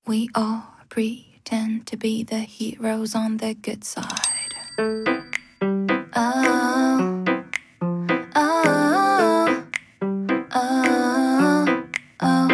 We all pretend to be the heroes on the good side. Oh, oh, oh, oh.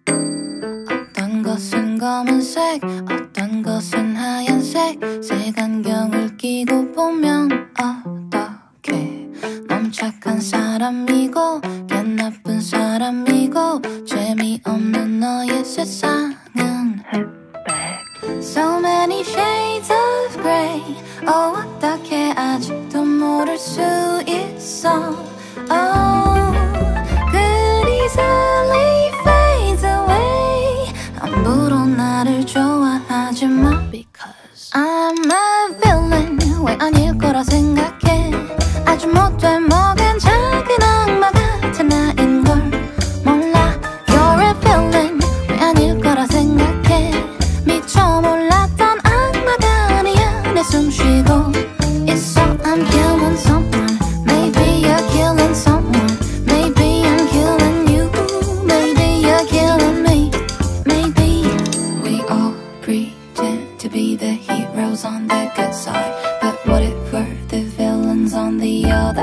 어떤 것은 검은색, 어떤 것은 하얀색. 색안경을 끼고 보면 어떡해. 넌 착한 사람이고 걔 나쁜 사람이고 재미없는 너의 세상은 흑백. So many shades of grey. 어떻게 아직도 모를 수 있어. Oh, good easily fades away. 함부로 나를 좋아하지 마. Because I'm a villain. 왜 아닐 거라 생각해. 아주 못돼 먹은 작은 악마 같은 나인걸 몰라. You're a villain. 왜 아닐 거라 생각해. 미처 몰랐던 악마가 네 안에 숨쉬고 있어. I'm killing someone. Maybe you're killing someone. Maybe I'm killing you. Maybe you're killing me. Maybe we all pretend to be the heroes on the good side. But what if we're the villains on the other?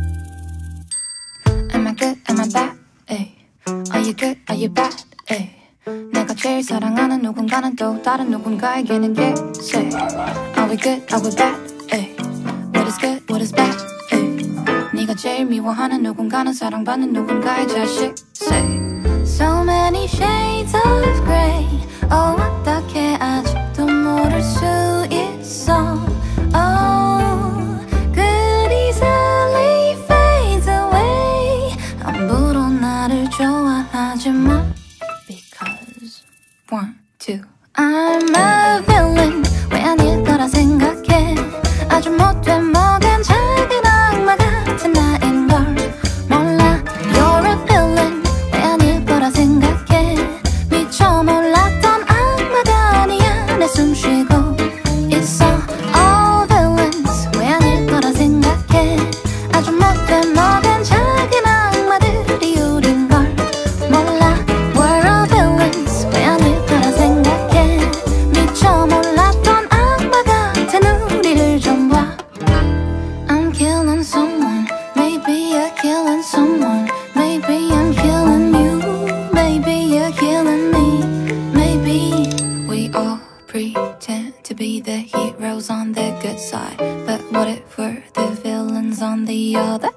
Am I good? Am I bad? Ay. Are you good? Are you bad? Ay. 내가 제일 사랑하는 누군가는 또 다른 누군가에게는 예세. Are we good? Are we bad? Ay. What is good? What is bad? Ay. 네가 제일 미워하는 누군가는 사랑받는 누군가의 자식. Say. So many shades of grey. Oh, 어떻게 아직도 모를 수 있어. Oh, good easily fades away. 함부로 나를 좋아하지 마. Because 1, 2 I'm a villain. 왜 아닐 거라 생각해. 아주 못돼 먹은 작은 악마 같은 나인걸 몰라. You're a villain. 왜 아닐 거라 생각해. 미처 몰랐던 악마가 네 안에 숨쉬고 있어. All villains. 왜 아닐 거라 생각해. 아주 못돼 먹은 작은 악마들이 우린걸 몰라. We're all villains. 왜 아닐 거라 생각해. 미처 몰랐던 악마 같은 우리를 좀 봐. I'm killing someone. Maybe you're killing someone. Maybe I'm killing you. Maybe you're killing me. Maybe we all pretend to be the heroes on the good side. But what if we're the villains on the other?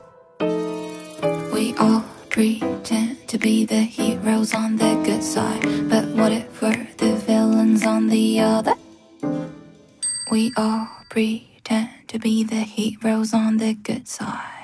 We all pretend to be the heroes on the good side. But what if we're the villains on the other? We all pretend to be the heroes on the good side.